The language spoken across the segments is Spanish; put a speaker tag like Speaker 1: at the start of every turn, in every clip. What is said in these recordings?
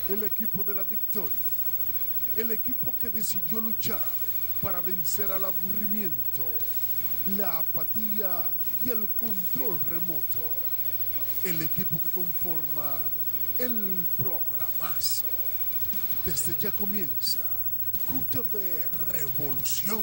Speaker 1: el equipo de la victoria, el equipo que decidió luchar para vencer al aburrimiento, la apatía y el control remoto, el equipo que conforma el programazo. Desde ya comienza QTV Revolución.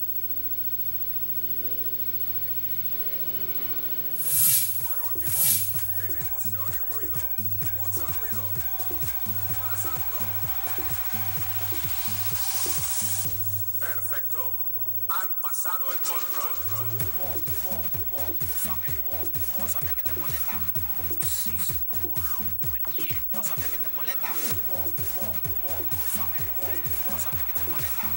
Speaker 2: Por último, tenemos que oír ruido, mucho ruido, más alto. Perfecto, han pasado el control.
Speaker 3: No sabía que te molesta. No sabía que te molesta. No sabía que te molesta.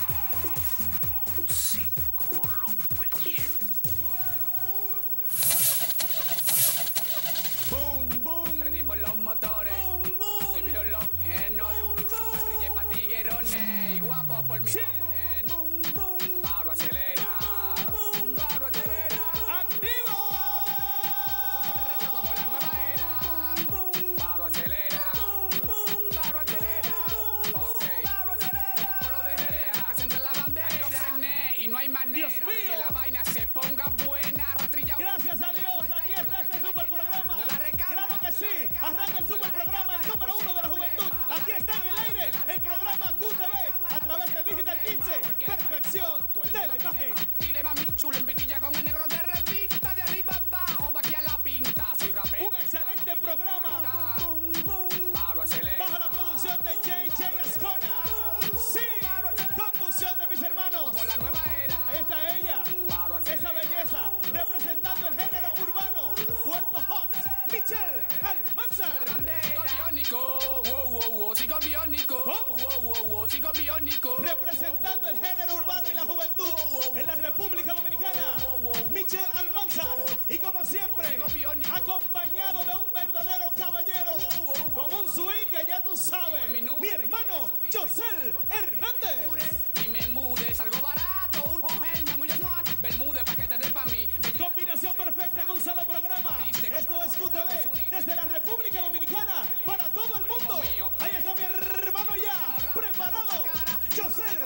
Speaker 4: Boom, boom. Prendimos los motores. Boom, boom. Subieron los genos. Brille pa' tiguerones. Y guapo por mi boom, boom. Paro, acelera. Paro, acelera. ¡Activo! Somos retro como la nueva era. Paro, acelera. Paro, acelera. Ok. Paro, acelera. Con lo de herrera. Representa la bandera. Yo frené y no hay manera de que la vaina se ponga buena. Ratrillado.
Speaker 5: Gracias a Dios, aquí está este super programa. Claro que sí, arranca el super programa, el número 1 de la juventud. Aquí está en el aire el programa QTV a través de Digital 15. Perfección de la imagen.
Speaker 4: Dile mami chulo en vitilla con el negro de revista. De arriba abajo, pa' aquí a la pinta. Soy rapero.
Speaker 5: Un excelente programa.
Speaker 4: Paro, acelera.
Speaker 5: Bajo la producción de JJ Ascona. Sí, conducción de mis hermanos.
Speaker 4: Como la nueva era.
Speaker 5: Ahí está ella,
Speaker 4: Paro, acelera.
Speaker 5: esa belleza, representando el género urbano. Cuerpo hot, Michelle Almanzar.
Speaker 4: Sigo biónico. Wow, wow, wow. Sigo biónico.
Speaker 5: ¿Cómo?
Speaker 4: Wow, wow, wow. Sigo biónico.
Speaker 5: Representando el género urbano y la juventud en la República Dominicana, Michelle Almanzar. Y como siempre, acompañado de un verdadero caballero, con un swing que ya tú sabes, mi hermano Josel Hernández.
Speaker 4: Y me mudes algo barato. Un mujer, me mudes más. Bermude pa' que te dé pa' mí.
Speaker 5: Combinación perfecta en un solo programa. Esto es QTV desde la República Dominicana para todo el mundo. Ahí está mi hermano ya, preparado, Josel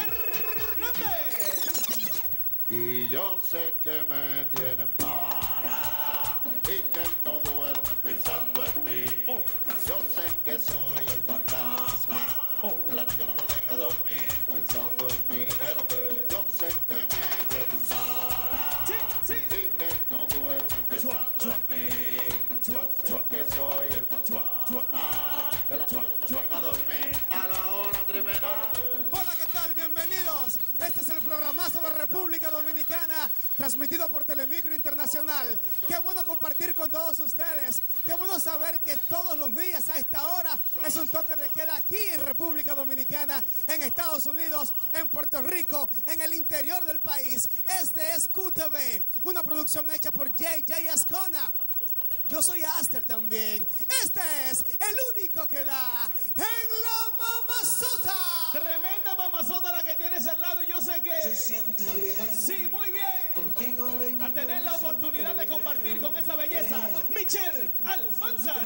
Speaker 5: Hernández.
Speaker 6: Y yo sé que me tienen para y que no duermen pensando en mí. Yo sé que soy el fantasma de la noche no me deja dormir pensando en mí. Yo sé que me tienen para y que no duermen pensando en mí. Yo sé que soy el fantasma de la noche no me deja dormir a la hora criminal.
Speaker 7: Hola, ¿qué tal? Bienvenidos. Este es el programazo de República Dominicana, transmitido por Telemicro Internacional. Qué bueno compartir con todos ustedes. Qué bueno saber que todos los días a esta hora es un toque de queda aquí en República Dominicana, en Estados Unidos, en Puerto Rico, en el interior del país. Este es QTV, una producción hecha por JJ Ascona. Yo soy Aster también. Este es el único que da en la mamazota.
Speaker 5: Tremenda mamazota la que tienes al lado. Y yo sé que
Speaker 8: Se siente bien
Speaker 5: sí, muy bien.
Speaker 8: contigo, baby.
Speaker 5: Al tener la oportunidad de compartir con esa belleza, Michelle Almanzar.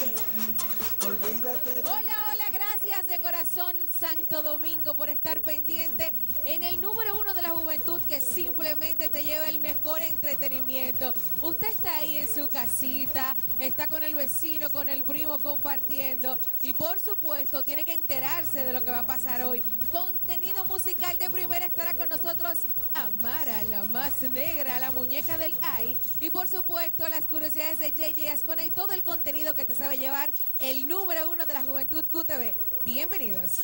Speaker 8: Olvídate de
Speaker 9: Hola, hola, gracias de corazón Santo Domingo por estar pendiente en el número 1 de la juventud que simplemente te lleva el mejor entretenimiento. Usted está ahí en su casita, está con el vecino, con el primo compartiendo y por supuesto tiene que enterarse de lo que va a pasar hoy. Contenido musical de primera estará con nosotros Amara, la más negra, la muñeca del AI y por supuesto las curiosidades de JJ Ascona y todo el contenido que te sabe llevar el número 1 de la juventud QTV. Bienvenidos.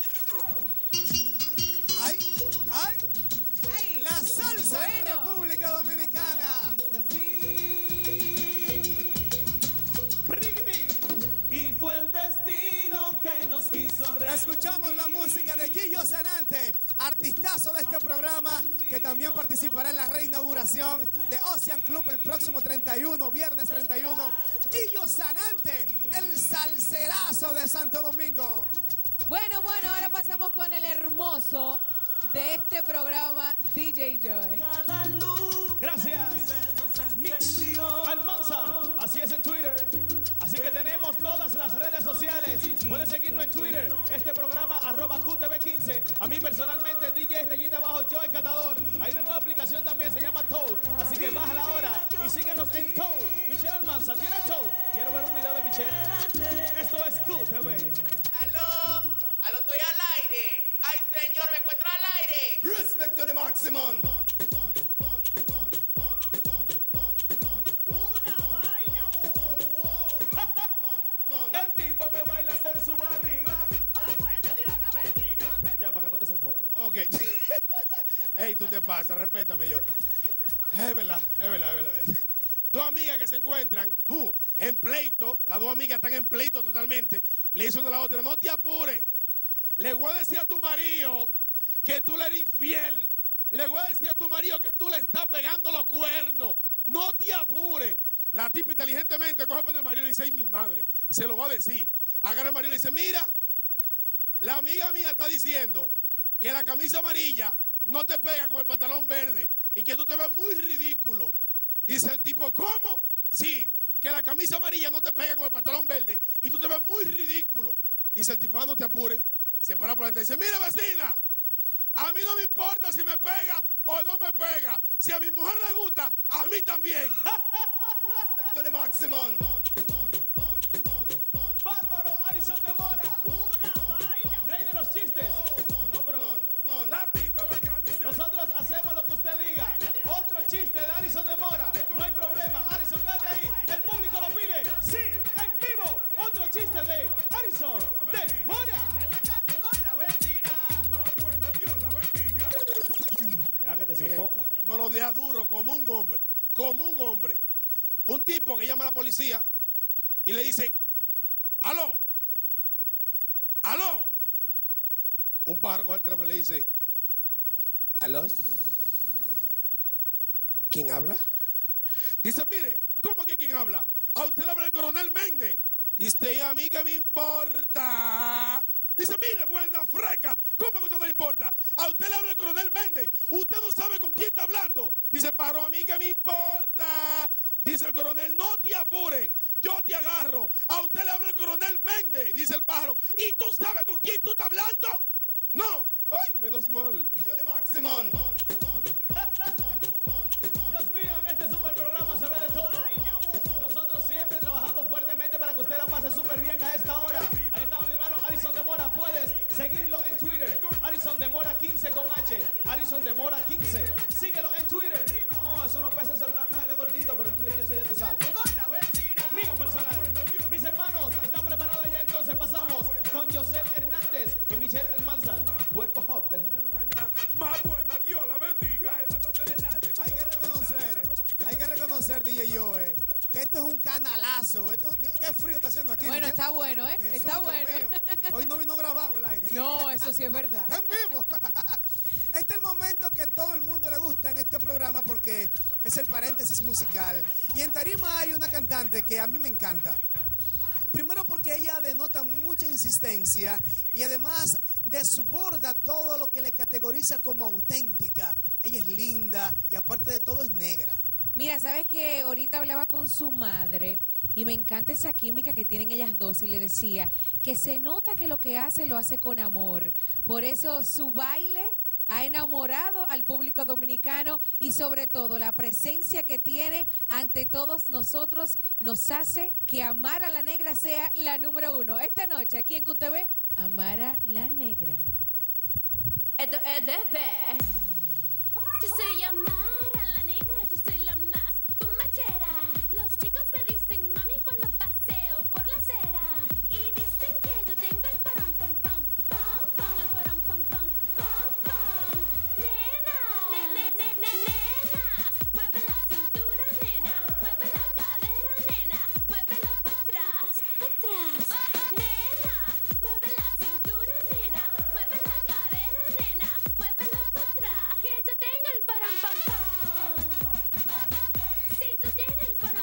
Speaker 7: ¡Ay! ¡Ay!
Speaker 9: Ay,
Speaker 7: La salsa en
Speaker 9: bueno.
Speaker 7: República Dominicana.
Speaker 5: Y fue el destino que nos quiso
Speaker 7: Escuchamos la música de Gillo Sanante, artistazo de este programa, que también participará en la reinauguración de Ocean Club el próximo 31, viernes 31. Gillo Sanante, el salserazo de Santo Domingo.
Speaker 9: Bueno, ahora pasamos con el hermoso de este programa, DJ Joe.
Speaker 5: Gracias, Mitch Almanzar. Así es en Twitter. Así que que tenemos todas las redes sociales. Puedes seguirnos en Twitter, este programa @QTV15. A mí personalmente, DJ Rayita Bajo, yo el Catador. Hay una nueva aplicación también, se llama Tow. Así que bájala ahora y síguenos en Tow. Michelle Almanza, ¿tiene Tow? Quiero ver un video de Michelle. Esto es QTV.
Speaker 3: Aló, estoy al aire. Ay, señor, me encuentro al aire.
Speaker 8: Respect to the maximum.
Speaker 5: El tipo que baila en su barriga. Ya, para que no te sofoque.
Speaker 10: Ok. Ey, tú te pasas, respétame yo. Es verdad. Dos amigas que se encuentran, en pleito, las dos amigas están en pleito totalmente. Le dice una a la otra, no te apures. Le voy a decir a tu marido que tú le eres infiel. Le voy a decir a tu marido que tú le estás pegando los cuernos. No te apures. La tipa inteligentemente coge por el marido y le dice, ay, mi madre, se lo va a decir. Agarra el marido y le dice, mira, la amiga mía está diciendo que la camisa amarilla no te pega con el pantalón verde y que tú te ves muy ridículo. Dice el tipo, ¿cómo? Sí, que la camisa amarilla no te pega con el pantalón verde y tú te ves muy ridículo. Dice el tipo, no te apures. Se para por la ventana y dice, mira, vecina, a mí no me importa si me pega o no me pega. Si a mi mujer le gusta, a mí también.
Speaker 8: Respect to the maximum.
Speaker 5: Bárbaro Arison de Mora. Rey de los chistes. No, pero nosotros hacemos lo que usted diga. Otro chiste de Arison de Mora. No hay problema. Arison, quédate ahí. El público lo pide. Sí, en vivo. Otro chiste de Arison de Mora. Ya que te sofoca.
Speaker 10: Pero deja duro, como un hombre. Un tipo que llama a la policía y le dice, aló. Un pájaro coge el teléfono y le dice, aló. ¿Quién habla? Dice, mire, ¿cómo que quién habla? A usted le habla el coronel Méndez. Dice, a mí que me importa. Dice, mire, buena freca, ¿cómo que a usted no le importa? A usted le habla el coronel Méndez, usted no sabe con quién está hablando. Dice, pero a mí que me importa. Dice el coronel, no te apures, yo te agarro. A usted le habla el coronel Méndez, dice el pájaro. ¿Y tú sabes con quién tú estás hablando? No. Ay, menos mal.
Speaker 5: Dios mío, en este super programa se ve de todo. Nosotros siempre trabajamos fuertemente para que usted la pase súper bien a esta hora. Ahí está mi hermano Arison de Mora. Puedes seguirlo en Twitter. Arison de Mora 15 con H. Arison de Mora 15. Síguelo en Twitter. No, eso no pesa el celular, nada de gordito, pero en Twitter eso ya tú sabes. Mío personal. Mis hermanos, ¿están preparados ya? Entonces pasamos con José Hernández y Michelle Almanza. Cuerpo hot del género urbano.
Speaker 1: Más buena, Dios la bendiga.
Speaker 7: Hay que reconocer, DJ Joe, que esto es un canalazo. Qué frío está haciendo aquí.
Speaker 9: Bueno,
Speaker 7: Michelle.
Speaker 9: está bueno, ¿eh?
Speaker 7: Jesús,
Speaker 9: Está
Speaker 7: Dios
Speaker 9: bueno.
Speaker 7: mío. Hoy no vino grabado el aire.
Speaker 9: No, eso sí es verdad.
Speaker 7: En vivo. Este es el momento que todo el mundo le gusta en este programa porque es el paréntesis musical. Y en tarima hay una cantante que a mí me encanta. Primero porque ella denota mucha insistencia y además desborda todo lo que le categoriza como auténtica. Ella es linda y aparte de todo es negra.
Speaker 9: Mira, ¿sabes que ahorita hablaba con su madre y me encanta esa química que tienen ellas dos y le decía que se nota que lo que hace lo hace con amor? Por eso su baile ha enamorado al público dominicano y sobre todo la presencia que tiene ante todos nosotros nos hace que Amara la Negra sea la número 1. Esta noche aquí en QTV, Amara la Negra.
Speaker 11: Esto es bebé. Yo soy Amara la Negra, yo soy la más cumachera. Los chicos me dicen mami cuando paseo por la acera. Y dicen que yo tengo el parón pam pam pam pam, el parón pam pam pam pam. Nenas, mueve la cintura, nena, mueve la cadera, nena, muévelo para atrás, Nena, mueve la cintura, nena, mueve la cadera, nena, muévelo para atrás. Que yo tengo el parón pam pam. Si tú tienes el parón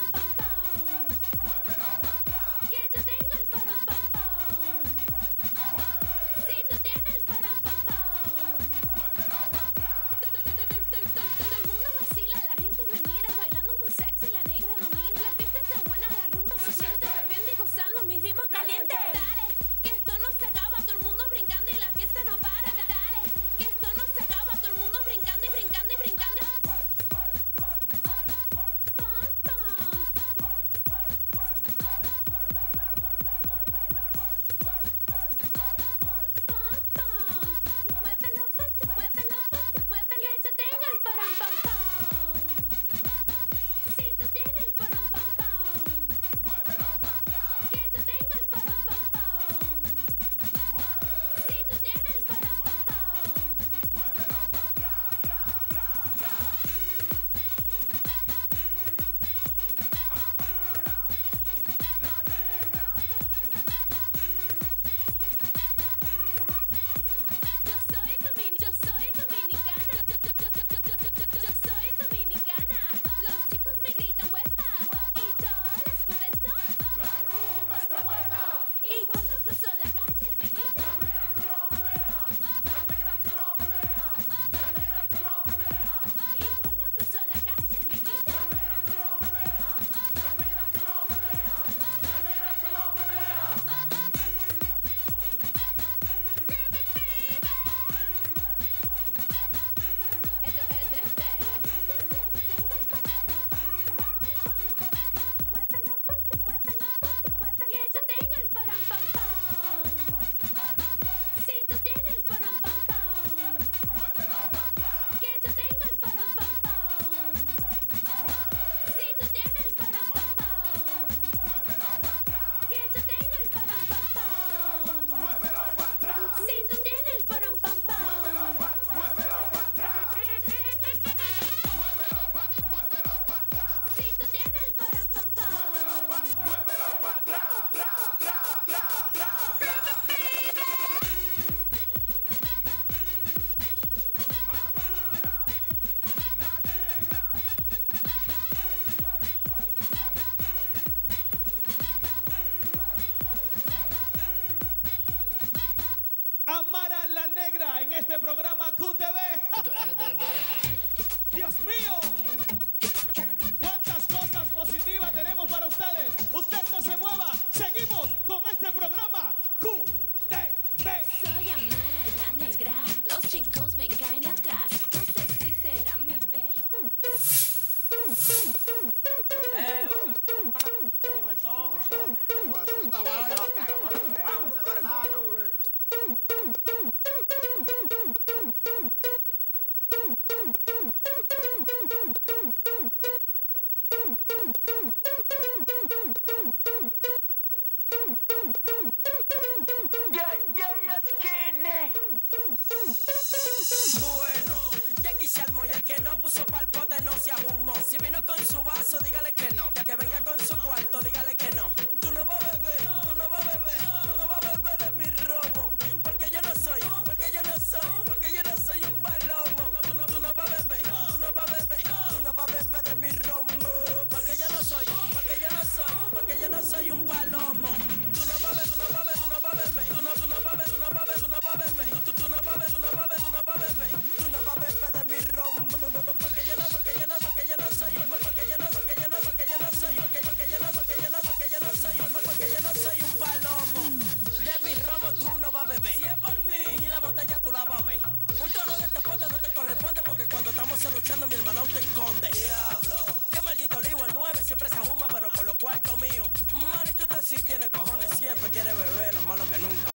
Speaker 5: Amara la Negra en este programa QTV. Dios mío, cuántas cosas positivas tenemos para ustedes. Usted no se mueva, seguimos con este programa QTV.
Speaker 11: Soy Amara la Negra, los chicos me caen atrás. No sé si será mi pelo.
Speaker 12: Dime todo.
Speaker 13: Bueno, ya aquí se armó y el que no puso pa'l pote no se ahumó. Si vino con su vaso, dígale que no. Que venga con su cuarto, dígale que no. Tú no vas a beber, tú no vas a beber, tú no vas a beber de mi romo. Porque yo no soy, porque yo no soy, porque yo no soy un palomo. Tú no vas a beber, tú no vas a beber, tú no vas a beber de mi romo. Porque yo no soy, porque yo no soy, porque yo no soy un palomo. Tú no vas a beber, tú no vas a beber, tú no vas a beber, tú no vas a beber, tú no vas a beber, tú no vas a beber, tú no vas a beber, tú no vas a beber, tú no vas a beber, tú no vas a beber de mi romo. Porque yo no, porque yo no, porque yo no soy, porque yo no, porque yo no, porque yo no soy, porque yo no, porque yo no, porque yo no soy, porque yo no soy un palomo. De mi romo tú no vas a beber. Si es por mí, y la botella tú la vas a ver. Un trago de este pote no te corresponde porque cuando estamos luchando mi hermano te esconde. Diablo. Qué maldito lío, el 9 siempre se ajuma pero con los cuartos míos. Manito, usted sí tiene cojones, siempre quiere beber, lo malo que nunca.